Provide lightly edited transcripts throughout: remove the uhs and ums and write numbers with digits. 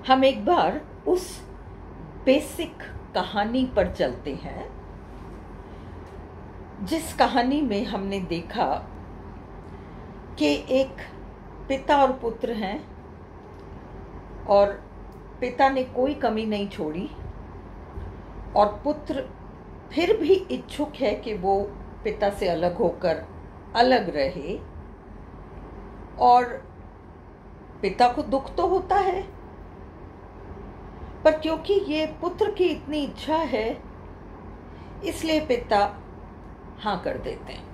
हम एक बार उस बेसिक कहानी पर चलते हैं जिस कहानी में हमने देखा कि एक पिता और पुत्र हैं और पिता ने कोई कमी नहीं छोड़ी और पुत्र फिर भी इच्छुक है कि वो पिता से अलग होकर अलग रहे और पिता को दुख तो होता है, पर क्योंकि ये पुत्र की इतनी इच्छा है इसलिए पिता हाँ कर देते हैं।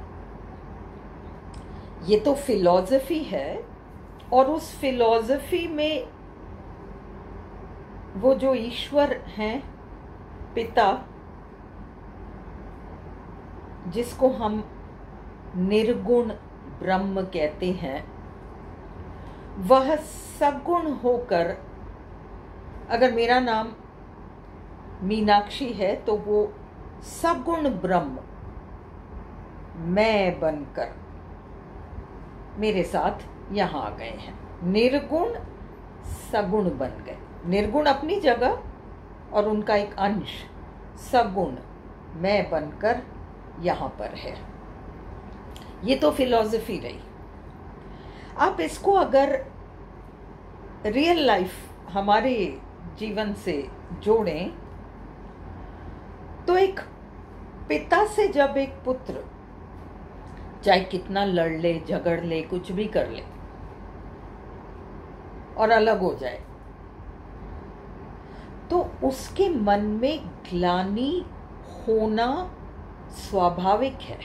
ये तो फिलॉसफी है और उस फिलॉसफी में वो जो ईश्वर हैं पिता, जिसको हम निर्गुण ब्रह्म कहते हैं, वह सगुण होकर, अगर मेरा नाम मीनाक्षी है तो वो सगुण ब्रह्म मैं बनकर मेरे साथ यहाँ आ गए हैं। निर्गुण सगुण बन गए, निर्गुण अपनी जगह और उनका एक अंश सगुण मैं बनकर यहाँ पर है। ये तो फिलॉसफी रही। आप इसको अगर रियल लाइफ हमारे जीवन से जोड़ें तो एक पिता से जब एक पुत्र चाहे कितना लड़ ले, झगड़ ले, कुछ भी कर ले और अलग हो जाए तो उसके मन में ग्लानि होना स्वाभाविक है।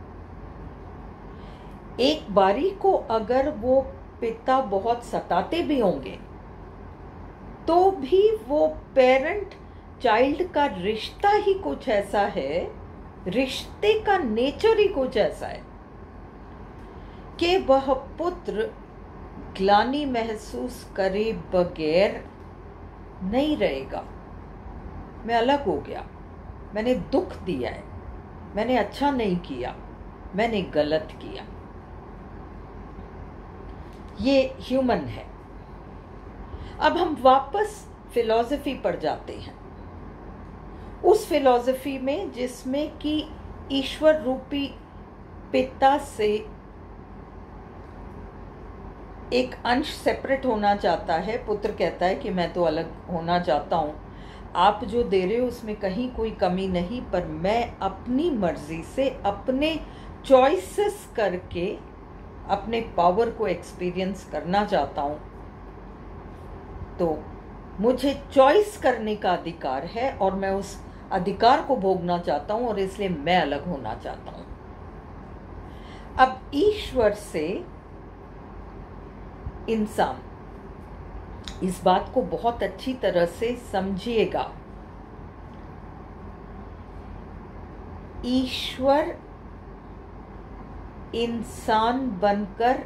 एक बारी को अगर वो पिता बहुत सताते भी होंगे तो भी वो पेरेंट चाइल्ड का रिश्ता ही कुछ ऐसा है, रिश्ते का नेचर ही कुछ ऐसा है कि वह पुत्र ग्लानि महसूस करे बगैर नहीं रहेगा। मैं अलग हो गया, मैंने दुख दिया है, मैंने अच्छा नहीं किया, मैंने गलत किया। ये ह्यूमन है। अब हम वापस फिलॉसफी पर जाते हैं, उस फिलॉसफी में जिसमें कि ईश्वर रूपी पिता से एक अंश सेपरेट होना चाहता है। पुत्र कहता है कि मैं तो अलग होना चाहता हूँ, आप जो दे रहे हो उसमें कहीं कोई कमी नहीं, पर मैं अपनी मर्जी से अपने चॉइसेस करके अपने पावर को एक्सपीरियंस करना चाहता हूँ। तो मुझे चॉइस करने का अधिकार है और मैं उस अधिकार को भोगना चाहता हूँ और इसलिए मैं अलग होना चाहता हूँ। अब ईश्वर से इंसान इस बात को बहुत अच्छी तरह से समझिएगा। ईश्वर इंसान बनकर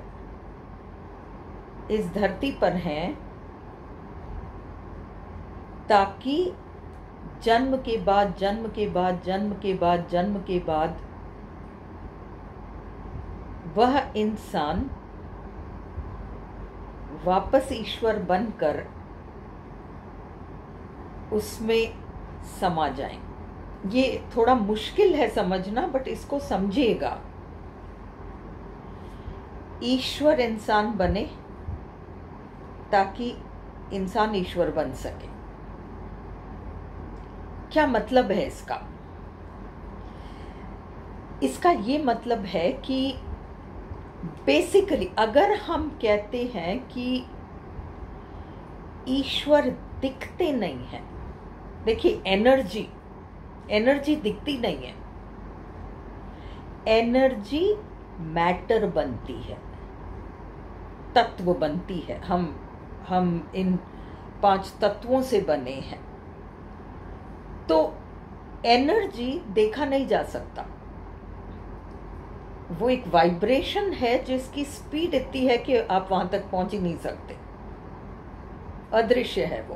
इस धरती पर हैं ताकि जन्म के बाद जन्म के बाद जन्म के बाद जन्म के बाद वह इंसान वापस ईश्वर बनकर उसमें समा जाएं। ये थोड़ा मुश्किल है समझना, बट इसको समझिएगा। ईश्वर इंसान बने ताकि इंसान ईश्वर बन सके। क्या मतलब है इसका? इसका ये मतलब है कि बेसिकली अगर हम कहते हैं कि ईश्वर दिखते नहीं है, देखिए एनर्जी दिखती नहीं है, एनर्जी मैटर बनती है, तत्व बनती है। हम इन 5 तत्वों से बने हैं, तो एनर्जी देखा नहीं जा सकता। वो एक वाइब्रेशन है जिसकी स्पीड इतनी है कि आप वहां तक पहुंच ही नहीं सकते, अदृश्य है वो।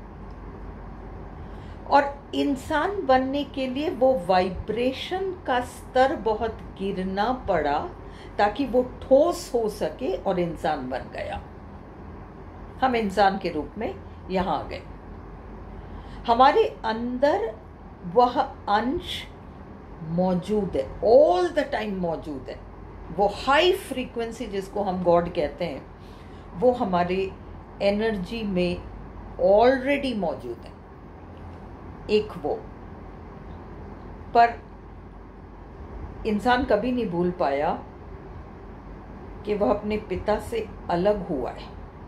और इंसान बनने के लिए वो वाइब्रेशन का स्तर बहुत गिरना पड़ा ताकि वो ठोस हो सके और इंसान बन गया। हम इंसान के रूप में यहाँ आ गए। हमारे अंदर वह अंश मौजूद है, ऑल द टाइम मौजूद है। वो हाई फ्रीक्वेंसी जिसको हम गॉड कहते हैं, वो हमारे एनर्जी में ऑलरेडी मौजूद है। एक वो, पर इंसान कभी नहीं भूल पाया कि वह अपने पिता से अलग हुआ है,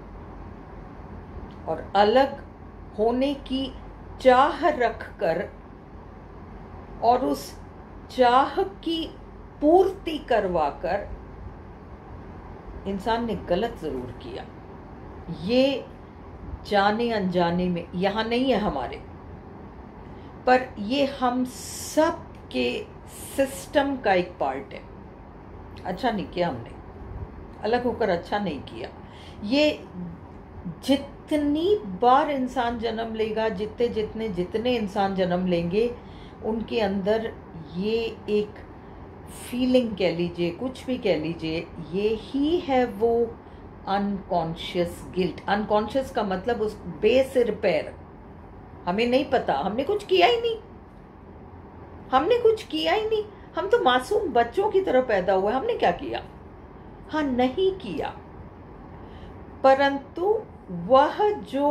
और अलग होने की चाह रखकर और उस चाह की पूर्ति करवाकर इंसान ने गलत जरूर किया। ये जाने अनजाने में यहाँ नहीं है हमारे, पर ये हम सब के सिस्टम का एक पार्ट है। अच्छा नहीं किया हमने, अलग होकर अच्छा नहीं किया। ये जितनी बार इंसान जन्म लेगा, जितने इंसान जन्म लेंगे, उनके अंदर ये एक फीलिंग कह लीजिए, कुछ भी कह लीजिए, ये ही है वो अनकॉन्शियस गिल्ट। अनकॉन्शियस का मतलब उस बेसिर पैर, हमें नहीं पता, हमने कुछ किया ही नहीं, हमने कुछ किया ही नहीं। हम तो मासूम बच्चों की तरह पैदा हुए, हमने क्या किया? हाँ, नहीं किया। परंतु वह जो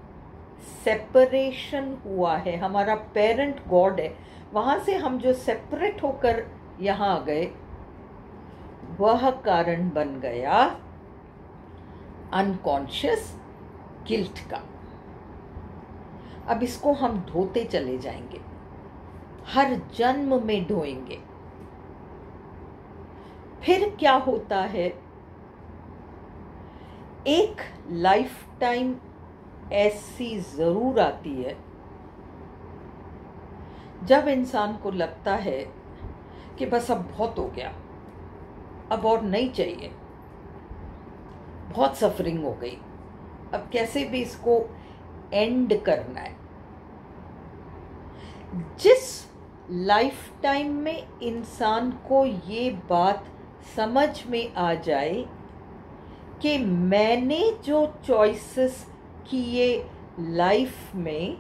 सेपरेशन हुआ है, हमारा पेरेंट गॉड है, वहां से हम जो सेपरेट होकर यहां आ गए, वह कारण बन गया अनकॉन्शियस गिल्ट का। अब इसको हम ढोते चले जाएंगे, हर जन्म में ढोएंगे। फिर क्या होता है, एक लाइफ टाइम ऐसी जरूर आती है जब इंसान को लगता है कि बस अब बहुत हो गया, अब और नहीं चाहिए, बहुत सफरिंग हो गई, अब कैसे भी इसको एंड करना है। जिस लाइफ टाइम में इंसान को ये बात समझ में आ जाए कि मैंने जो चॉइसेस किए लाइफ में,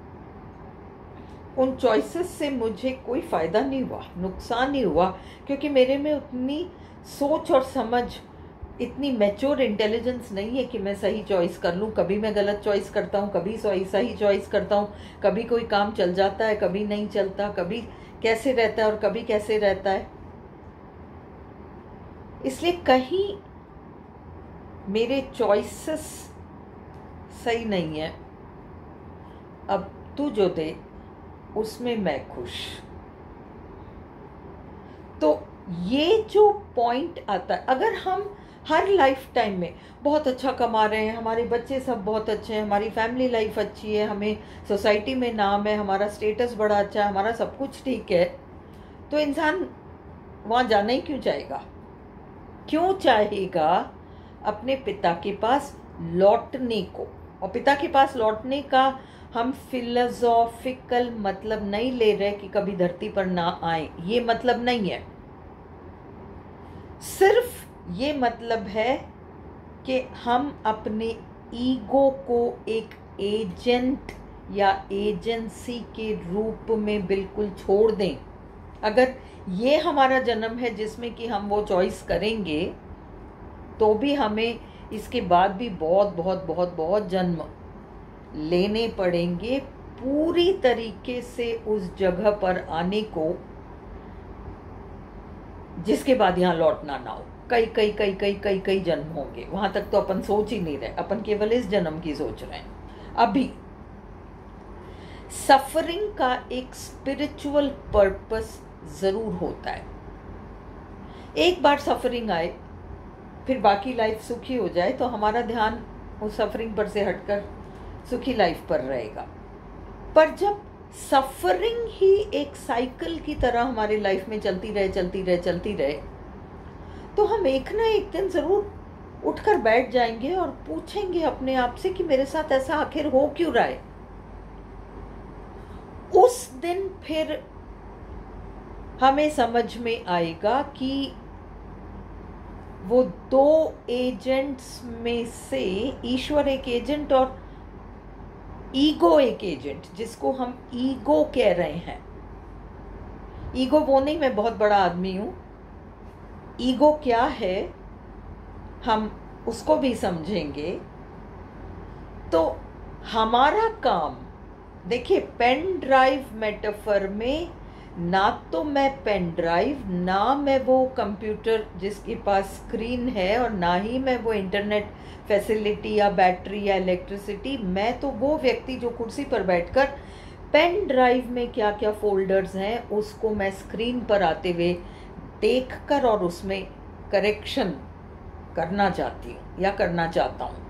उन चॉइसेस से मुझे कोई फ़ायदा नहीं हुआ, नुकसान नहीं हुआ, क्योंकि मेरे में उतनी सोच और समझ, इतनी मैच्योर इंटेलिजेंस नहीं है कि मैं सही चॉइस कर लूँ। कभी मैं गलत चॉइस करता हूँ, कभी सही चॉइस करता हूँ, कभी कोई काम चल जाता है, कभी नहीं चलता, कभी कैसे रहता है और कभी कैसे रहता है। इसलिए कहीं मेरे चॉइसेस सही नहीं है, अब तू जो दे उसमें मैं खुश। तो ये जो पॉइंट आता है, अगर हम हर लाइफ टाइम में बहुत अच्छा कमा रहे हैं, हमारे बच्चे सब बहुत अच्छे हैं, हमारी फैमिली लाइफ अच्छी है, हमें सोसाइटी में नाम है, हमारा स्टेटस बड़ा अच्छा है, हमारा सब कुछ ठीक है, तो इंसान वहाँ जाना ही क्यों चाहेगा? क्यों चाहेगा अपने पिता के पास लौटने को? और पिता के पास लौटने का हम फिलोसॉफिकल मतलब नहीं ले रहे कि कभी धरती पर ना आए, ये मतलब नहीं है। सिर्फ ये मतलब है कि हम अपने ईगो को एक एजेंट या एजेंसी के रूप में बिल्कुल छोड़ दें। अगर ये हमारा जन्म है जिसमें कि हम वो चॉइस करेंगे, तो भी हमें इसके बाद भी बहुत बहुत बहुत बहुत जन्म लेने पड़ेंगे पूरी तरीके से उस जगह पर आने को, जिसके बाद यहाँ लौटना ना हो। कई जन्म होंगे, वहां तक तो अपन सोच ही नहीं रहे, अपन केवल इस जन्म की सोच रहे हैं। अभी सफरिंग का एक स्पिरिचुअल पर्पस जरूर होता है। एक बार सफरिंग आए, फिर बाकी लाइफ सुखी हो जाए, तो हमारा ध्यान उस सफरिंग पर से हटकर सुखी लाइफ पर रहेगा। पर जब सफरिंग ही एक साइकिल की तरह हमारी लाइफ में चलती रहे, तो हम एक ना एक दिन जरूर उठकर बैठ जाएंगे और पूछेंगे अपने आप से कि मेरे साथ ऐसा आखिर हो क्यों रहा है। उस दिन फिर हमें समझ में आएगा कि वो दो एजेंट्स में से ईश्वर एक एजेंट और ईगो एक एजेंट, जिसको हम ईगो कह रहे हैं। ईगो वो नहीं मैं बहुत बड़ा आदमी हूं। ईगो क्या है हम उसको भी समझेंगे। तो हमारा काम देखिए, पेन ड्राइव मेटाफर में ना तो मैं पेन ड्राइव, ना मैं वो कंप्यूटर जिसके पास स्क्रीन है, और ना ही मैं वो इंटरनेट फैसिलिटी या बैटरी या इलेक्ट्रिसिटी। मैं तो वो व्यक्ति जो कुर्सी पर बैठकर पेन ड्राइव में क्या क्या फोल्डर्स हैं उसको मैं स्क्रीन पर आते हुए देखकर और उसमें करेक्शन करना चाहती हूँ या करना चाहता हूँ।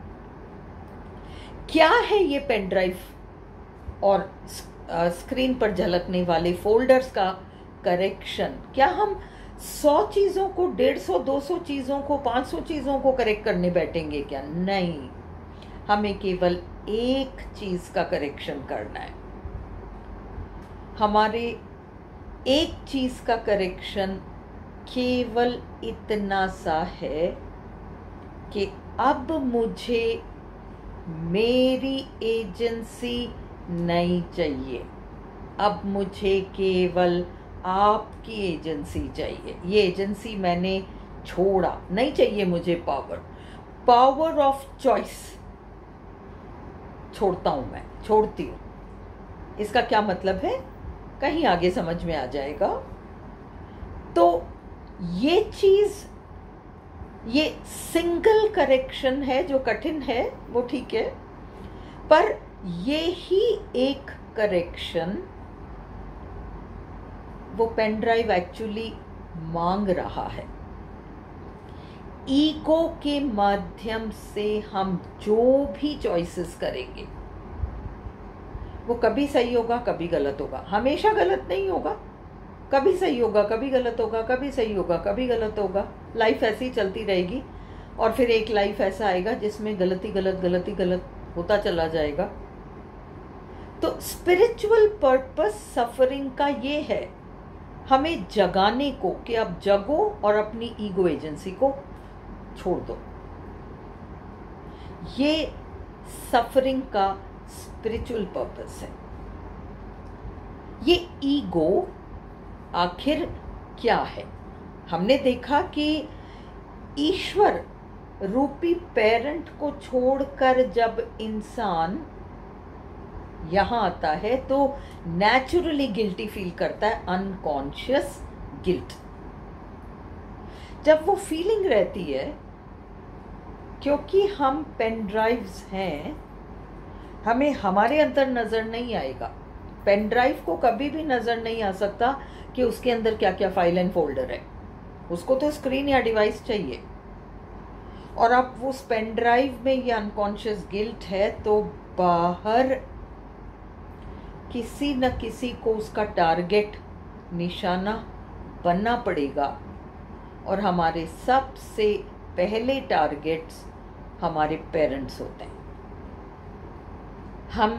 क्या है ये पेन ड्राइव और स्क्रीन पर झलकने वाले फोल्डर्स का करेक्शन? क्या हम 100 चीज़ों को, 150, 200 चीज़ों को, 500 चीज़ों को करेक्ट करने बैठेंगे क्या? नहीं, हमें केवल एक चीज़ का करेक्शन करना है। हमारे एक चीज़ का करेक्शन केवल इतना सा है कि अब मुझे मेरी एजेंसी नहीं चाहिए, अब मुझे केवल आपकी एजेंसी चाहिए। ये एजेंसी मैंने छोड़ा, नहीं चाहिए मुझे पावर ऑफ चॉइस छोड़ता हूं मैं, छोड़ती हूं। इसका क्या मतलब है कहीं आगे समझ में आ जाएगा। तो ये चीज, ये सिंगल करेक्शन है जो कठिन है, वो ठीक है, पर ये ही एक करेक्शन वो पेन ड्राइव एक्चुअली मांग रहा है। ईगो के माध्यम से हम जो भी चॉइसेस करेंगे वो कभी सही होगा, कभी गलत होगा, हमेशा गलत नहीं होगा। कभी सही होगा, कभी गलत होगा, कभी सही होगा, कभी गलत होगा। लाइफ ऐसी ही चलती रहेगी और फिर एक लाइफ ऐसा आएगा जिसमें गलती गलत गलती गलत होता चला जाएगा। तो स्पिरिचुअल पर्पस सफरिंग का ये है, हमें जगाने को कि अब जगो और अपनी ईगो एजेंसी को छोड़ दो। ये सफरिंग का स्पिरिचुअल पर्पस है। ये ईगो आखिर क्या है? हमने देखा कि ईश्वर रूपी पेरेंट को छोड़कर जब इंसान यहां आता है तो नेचुरली गिल्टी फील करता है, अनकॉन्शियस गिल्ट। जब वो फीलिंग रहती है, क्योंकि हम पेन ड्राइव्स हैं, हमें हमारे अंदर नजर नहीं आएगा। पेन ड्राइव को कभी भी नजर नहीं आ सकता कि उसके अंदर क्या क्या फाइल एंड फोल्डर है। उसको तो स्क्रीन या डिवाइस चाहिए। और अब वो पेन ड्राइव में ये अनकॉन्शियस गिल्ट है तो बाहर किसी न किसी को उसका टारगेट, निशाना बनना पड़ेगा। और हमारे सबसे पहले टारगेट्स हमारे पेरेंट्स होते हैं। हम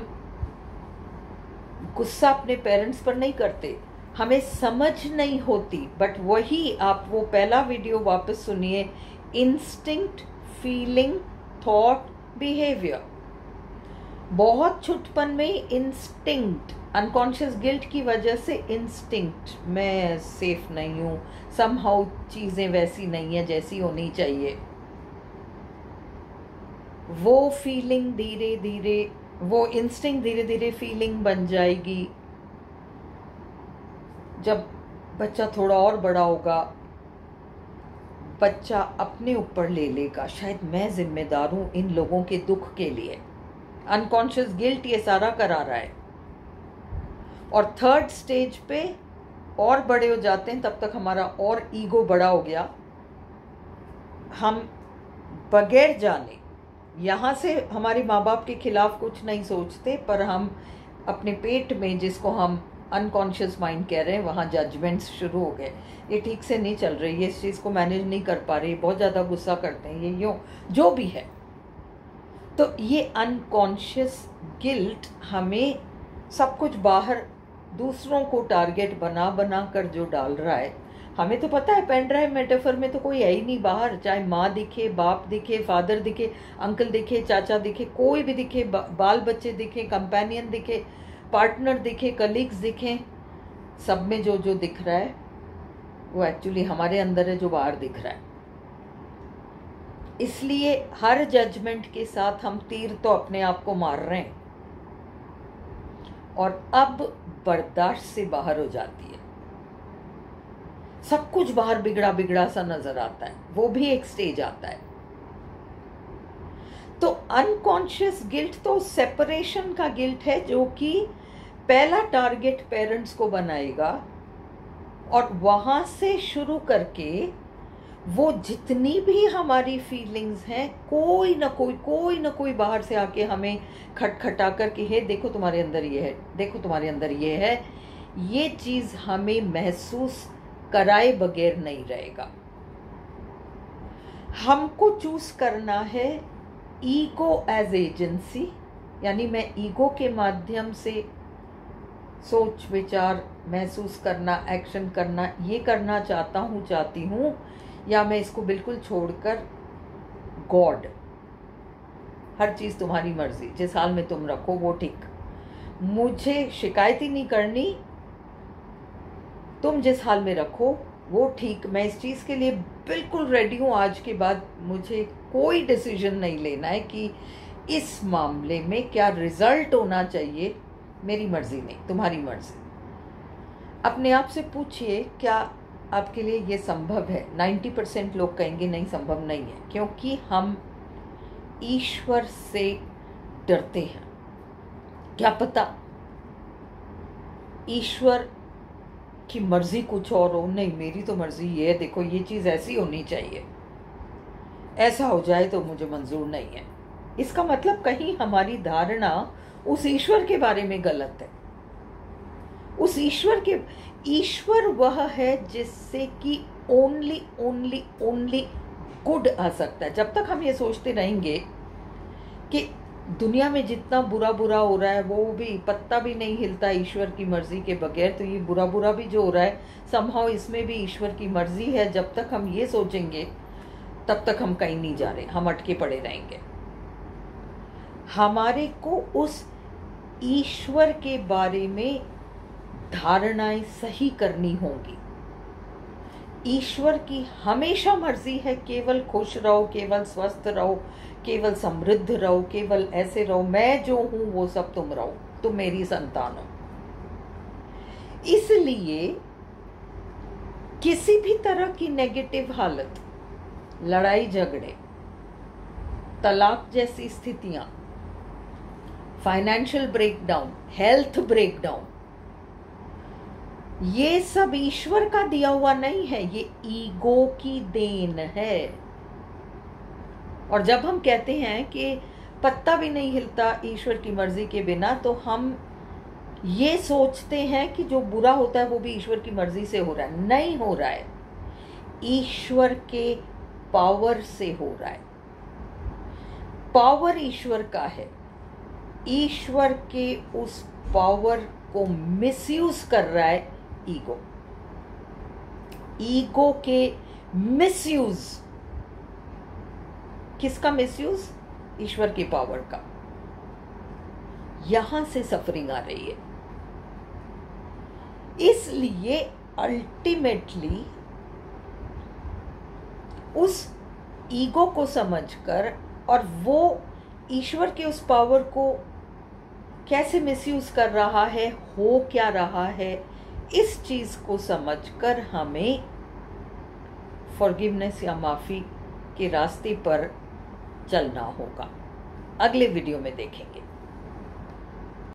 गुस्सा अपने पेरेंट्स पर नहीं करते, हमें समझ नहीं होती, बट वही आप वो पहला वीडियो वापस सुनिए, इंस्टिंक्ट, फीलिंग, थॉट, बिहेवियर। बहुत छुटपन में इंस्टिंक्ट, अनकॉन्शियस गिल्ट की वजह से इंस्टिंक्ट, मैं सेफ नहीं हूं, समहाउ चीजें वैसी नहीं है जैसी होनी चाहिए। वो फीलिंग धीरे धीरे, वो इंस्टिंक्ट धीरे धीरे फीलिंग बन जाएगी। जब बच्चा थोड़ा और बड़ा होगा, बच्चा अपने ऊपर ले लेगा, शायद मैं जिम्मेदार हूं इन लोगों के दुख के लिए। अनकॉन्शियस गिल्ट ये सारा करा रहा है। और थर्ड स्टेज पे और बड़े हो जाते हैं, तब तक हमारा और ईगो बड़ा हो गया। हम बगैर जाने यहाँ से हमारे माँ बाप के खिलाफ कुछ नहीं सोचते, पर हम अपने पेट में, जिसको हम अनकॉन्शियस माइंड कह रहे हैं, वहाँ जजमेंट्स शुरू हो गए। ये ठीक से नहीं चल रही है, इस चीज़ को मैनेज नहीं कर पा रही, बहुत ज़्यादा गुस्सा करते हैं, ये यूँ जो भी है। तो ये अनकॉन्शियस गिल्ट हमें सब कुछ बाहर दूसरों को टारगेट बना बना कर जो डाल रहा है, हमें तो पता है पेन ड्राइव मेटाफर में तो कोई है ही नहीं बाहर, चाहे माँ दिखे, बाप दिखे, फादर दिखे, अंकल दिखे, चाचा दिखे, कोई भी दिखे, बाल बच्चे दिखे, कंपेनियन दिखे, पार्टनर दिखे, कलीग्स दिखे, सब में जो जो दिख रहा है वो एक्चुअली हमारे अंदर है जो बाहर दिख रहा है। इसलिए हर जजमेंट के साथ हम तीर तो अपने आप को मार रहे हैं और अब बर्दाश्त से बाहर हो जाती है। सब कुछ बाहर बिगड़ा बिगड़ा सा नजर आता है, वो भी एक स्टेज आता है। तो अनकॉन्शियस गिल्ट तो सेपरेशन का गिल्ट है, जो कि पहला टारगेट पेरेंट्स को बनाएगा और वहां से शुरू करके वो जितनी भी हमारी फीलिंग्स हैं, कोई ना कोई बाहर से आके हमें खटखटा कर के हे देखो तुम्हारे अंदर ये है, देखो तुम्हारे अंदर ये है, ये चीज हमें महसूस कराए बगैर नहीं रहेगा। हमको चूज करना है ईगो एज एजेंसी, यानी मैं ईगो के माध्यम से सोच विचार महसूस करना, एक्शन करना, ये करना चाहता हूँ, चाहती हूँ, या मैं इसको बिल्कुल छोड़कर गॉड, हर चीज़ तुम्हारी मर्जी, जिस हाल में तुम रखो वो ठीक, मुझे शिकायत ही नहीं करनी, तुम जिस हाल में रखो वो ठीक, मैं इस चीज़ के लिए बिल्कुल रेडी हूँ। आज के बाद मुझे कोई डिसीजन नहीं लेना है कि इस मामले में क्या रिजल्ट होना चाहिए, मेरी मर्जी नहीं, तुम्हारी मर्जी। अपने आप से पूछिए क्या आपके लिए ये संभव है। 90% लोग कहेंगे नहीं, संभव नहीं है, क्योंकि हम ईश्वर से डरते हैं। क्या पता ईश्वर की मर्जी कुछ और हो, नहीं मेरी तो मर्जी ये है, देखो ये चीज़ ऐसी होनी चाहिए, ऐसा हो जाए तो मुझे मंजूर नहीं है। इसका मतलब कहीं हमारी धारणा उस ईश्वर के बारे में गलत है। उस ईश्वर वह है जिससे कि ओनली गुड आ सकता है। जब तक हम ये सोचते रहेंगे कि दुनिया में जितना बुरा हो रहा है वो भी पत्ता भी नहीं हिलता ईश्वर की मर्जी के बगैर, तो ये बुरा भी जो हो रहा है समहाउ इसमें भी ईश्वर की मर्जी है, जब तक हम ये सोचेंगे तब तक हम कहीं नहीं जा रहे, हम अटके पड़े रहेंगे। हमारे को उस ईश्वर के बारे में धारणाएं सही करनी होंगी। ईश्वर की हमेशा मर्जी है केवल खुश रहो, केवल स्वस्थ रहो, केवल समृद्ध रहो, केवल ऐसे रहो, मैं जो हूं वो सब तुम रहो, तुम मेरी संतान हो। इसलिए किसी भी तरह की नेगेटिव हालत, लड़ाई झगड़े, तलाक जैसी स्थितियां, फाइनेंशियल ब्रेकडाउन, हेल्थ ब्रेकडाउन, ये सब ईश्वर का दिया हुआ नहीं है, ये ईगो की देन है। और जब हम कहते हैं कि पत्ता भी नहीं हिलता ईश्वर की मर्जी के बिना, तो हम ये सोचते हैं कि जो बुरा होता है वो भी ईश्वर की मर्जी से हो रहा है। नहीं हो रहा है, ईश्वर के पावर से हो रहा है। पावर ईश्वर का है, ईश्वर के उस पावर को मिसयूज कर रहा है ईगो। ईगो के मिसयूज, किसका मिसयूज? ईश्वर की पावर का। यहां से सफरिंग आ रही है। इसलिए अल्टीमेटली उस ईगो को समझकर और वो ईश्वर के उस पावर को कैसे मिसयूज कर रहा है, हो क्या रहा है, इस चीज को समझकर हमें फॉरगिवनेस या माफी के रास्ते पर चलना होगा। अगले वीडियो में देखेंगे।